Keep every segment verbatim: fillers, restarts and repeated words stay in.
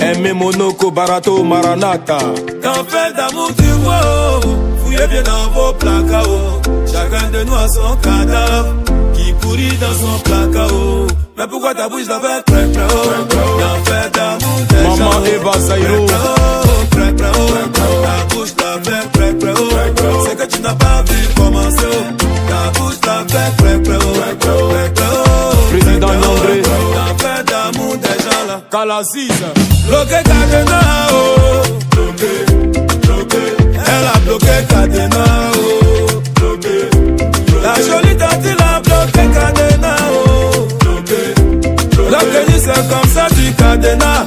Aimé Monoko, Barato, Maranata. Qu'en fait d'amour tu vois, fouillez bien dans vos placards. Chacun de nous a son cadavre qui pourrit dans son placard. Mais pourquoi ta bouche la fait prêt prêt Qu'en fait d'amour des gens. Maman Eva Saïro. Prêt prêt ta bouche la fait prêt prêt c'est que tu n'as pas vu commencer. Ta bouche la fait prêt prêt Président André. Qu'en fait d'amour des gens là. Calassise. Bloqué Cadena, oh. Bloqué, bloqué. Elle a bloqué Cadena, oh. Bloqué, bloqué. La jolie tante a bloqué Cadena, oh. Bloqué, bloqué. Bloqué, c'est comme ça du Cadena.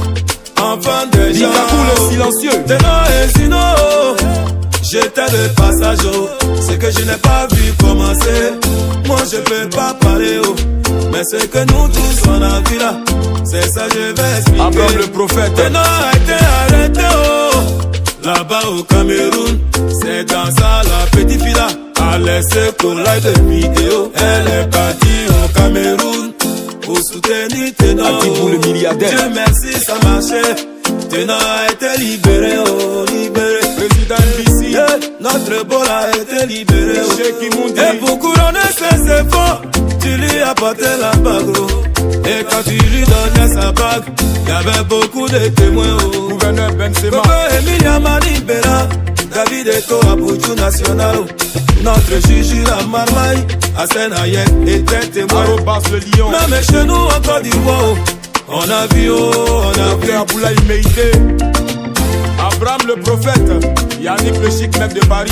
Enfant de gens. Dikakou le silencieux. Teno et Zino, j'étais le passage, oh. C'est que je n'ai pas vu commencer. Moi je peux pas parler, oh. Mais c'est que nous tous on a vu là. C'est ça je vais expliquer. Abraham le prophète. Teno a été arrêté, oh. Là-bas au Cameroun. C'est dans ça la petite fille là a laissé pour live de vidéo. Elle est partie au Cameroun pour soutenir Teno. Atibou le milliardaire. Dieu merci ça marchait. Teno a été libéré, oh libéré. Président Bissi, yeah, notre bol a été libéré, oh. Et pour couronner ses efforts, tu lui as porté la bague, oh. Et quand tu lui donnais sa bague, y avait beaucoup de témoins, oh. Gouverneur Benzema, Coco Emilia Manibera, David Eto Abuju National, oh. Notre juge la Marmaille, Hassan Hayek était témoin. Arobas le lion. Même chez nous en Côte d'Ivoire, oh. On a vu, oh, on a vu. Aboulaye Meïté, Abraham le prophète, Yannick le chic mec de Paris,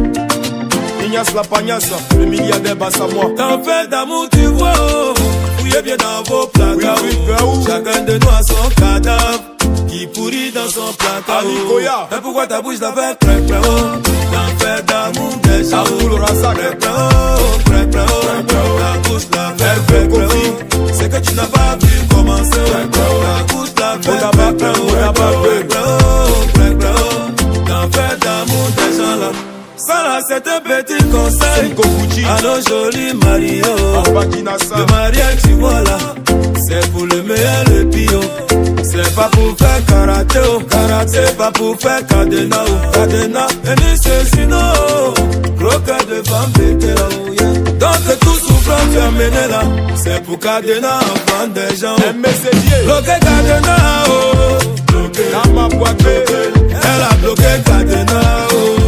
Ignace la Pagnasse, le milliardaire Bassamois. T'en fais d'amour tu vois, oh. Fouillez bien dans vos placards, oui, oui, oh. Chacun de nous a son cadavre qui pourrit dans son placard, oh. Mais pourquoi ta bouche la fait prêt prêt, oh. T'en fais d'amour des gens, prêt prêt, oh. Prêt prêt, oh. Ta bouche la fait prêt prêt, oh. C'est que tu n'as pas vu commencer, oh. Ta bouche la fait prêt prêt, oh. Prêt prêt, oh. Prêt prêt, oh. T'en fais d'amour des gens là. Ça là c'est un petit conseil à nos jolis mariés, oh. Le mariage tu vois là, c'est pour le meilleur le pire. C'est pas pour faire karaté, oh. Karaté, c'est pas pour faire cadena, oh. Cadena, et ni ceci non, croquet de femme pété là, oh yeah. Donc tout souffrant tu as mené là, c'est pour cadena enfant des gens, oh. Bloqué cadena, oh. Bloqué, dans ma boîte, elle a bloqué cadena, oh.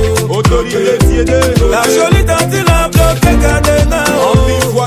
La jolie tante a bloqué Cadena, oh.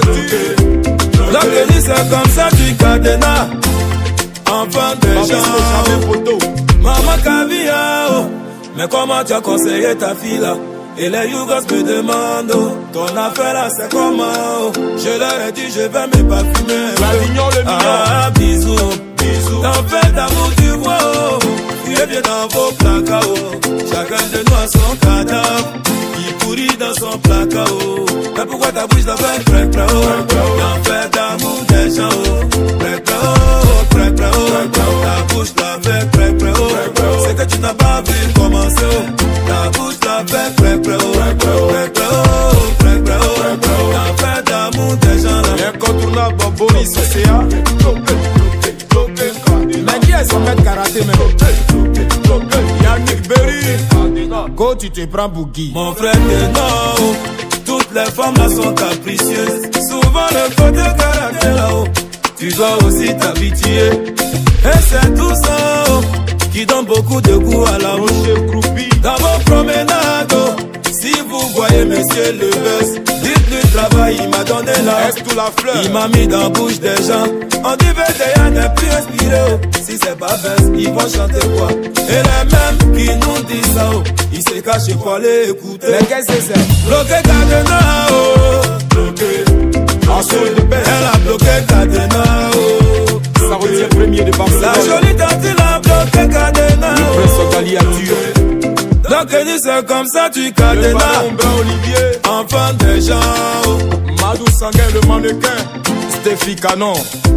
Bloqué c'est comme ça du Cadena. Enfant de gens, Maman Kavia, oh. Mais comment tu as conseillé ta fille là? Et les Yougos me demandent, oh. Ton affaire là c'est comment, oh. Je leur ai dit je vais me parfumer. Ah bisous, bisous. T'en fais d'amour tu vois, oh. Fouillez bien dans vos placards, oh. Chacun de nous a son cadavre qui pourrit dans son placard, oh. Mais pourquoi ta bouche la fait prêt prêt, oh. T'en fais d'amour des gens, oh. Prêt prêt, oh. Prêt prêt, oh. Ta bouche la fait prêt prêt, oh. C'est que tu n'as pas vu commencer, oh. Ta bouche la fait prêt prêt, oh. Prêt prêt, oh. Prêt prêt, oh. T'en fais d'amour des gens là. L'incontournable Boris C A. Mais qui est son maître karaté même? Yannick Berry, quand tu te prends pour qui? Mon frère Teno, toutes les femmes là sont capricieuses. Souvent le côté karaté là-haut, tu dois aussi t'habituer. Et c'est tout ça oh, qui donne beaucoup de goût à la bouche. Dans vos promenades, oh, si vous voyez monsieur le buzz, dites-lui travail, il m'a donné la la fleur. Il m'a mis dans la bouche des gens. On dit V T A n'est plus inspiré, oh. Si c'est pas buzz, ils vont chanter quoi? Et les mêmes qui nous disent ça, oh, ils se cachent pour aller écouter. Mais qu'est-ce que c'est? Bloqué Cadena, oh. Bloqué. Ensuite de belle. Elle a bloqué Cadena, oh. Ça retient premier de Barcelone. La jolie tante a bloqué Cadena, oh. Le prince Gali a tué. Donc c'est comme ça tu Cadena. Olivier. Enfant des gens, oh. Madou Sanguin le mannequin. Stéphie Canon.